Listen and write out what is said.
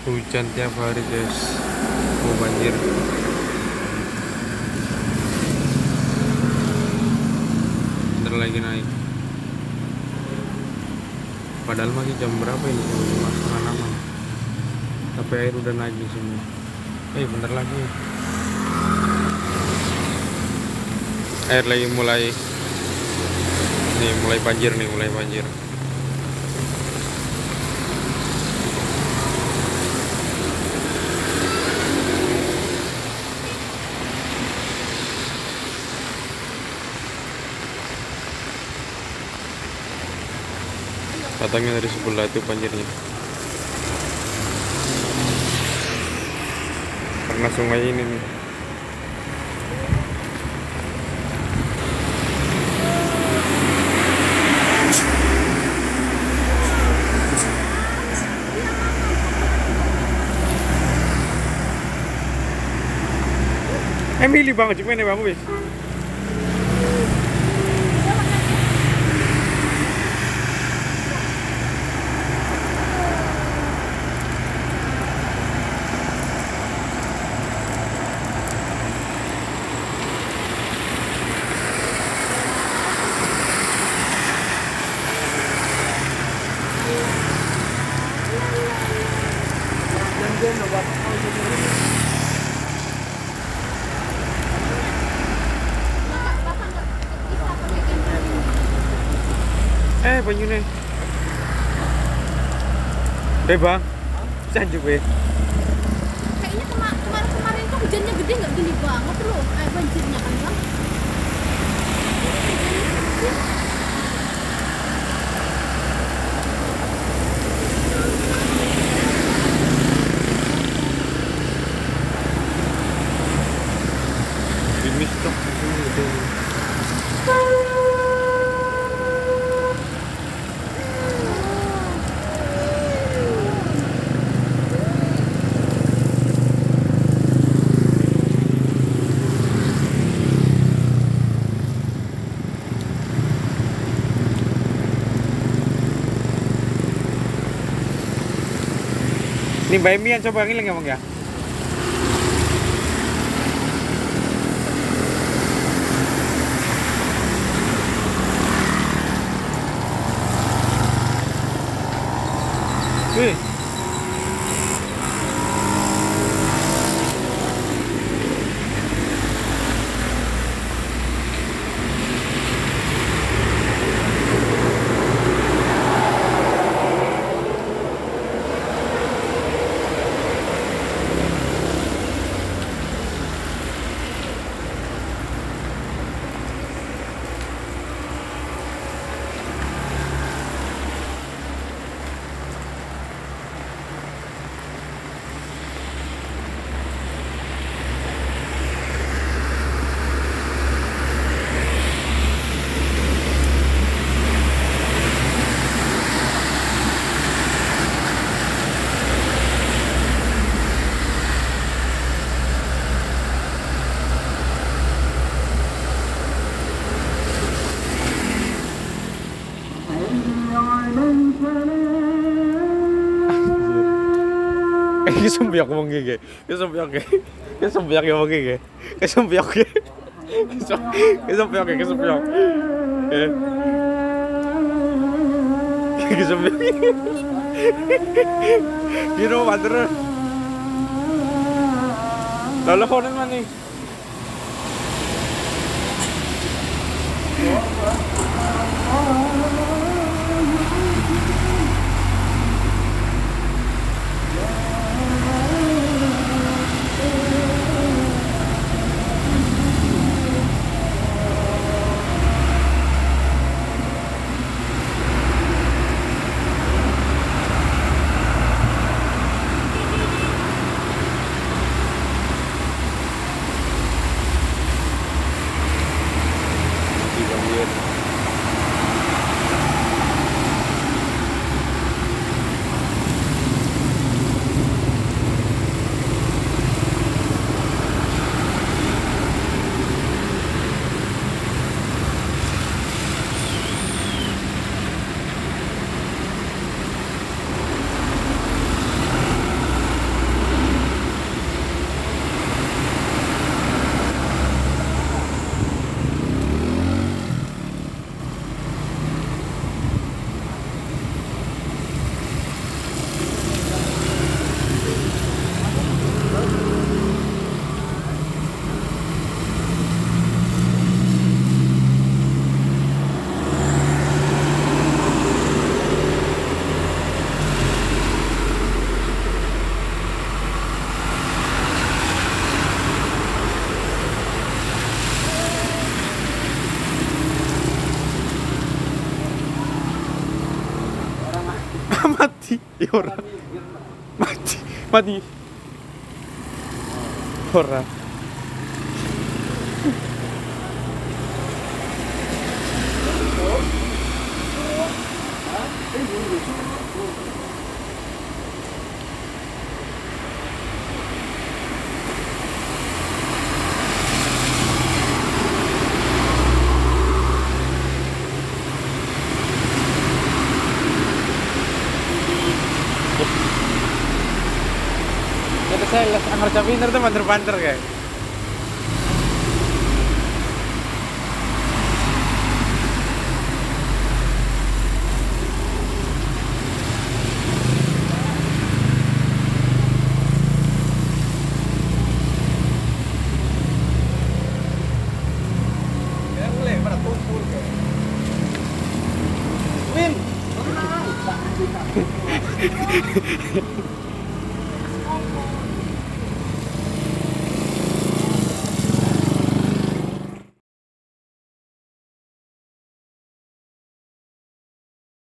Hujan tiap hari guys. Oh, banjir. Bentar lagi naik. Padahal masih jam berapa ini? Jam 5:30. Tapi air udah naik di sini. Bentar lagi. Air lagi mulai banjir nih, mulai banjir. Datangnya dari sebelah itu banjirnya. Karena sungai ini nih. Emily banget cuma ini bang wis. Banyune. Bang. Janji gue. Kayaknya kemarin tuh hujannya gede nggak gini banget loh. Banjirnya kan bang. Ini stok itu. Ini Mbak Emi yang coba ngiling ya bang ya? Wih. Kesembiak wong iki. Kesembiak iki. Kesembiak ya wong iki. Kesembiak iki. Kesembiak iki, kesembiak. Kesembiak. Gino banter. Lalu konen mana? Ora. Mati. Mati. Ora. Kata saya les angker pinter tuh banter-banter kayak. Ya mulai pada tumpul kayak. Win.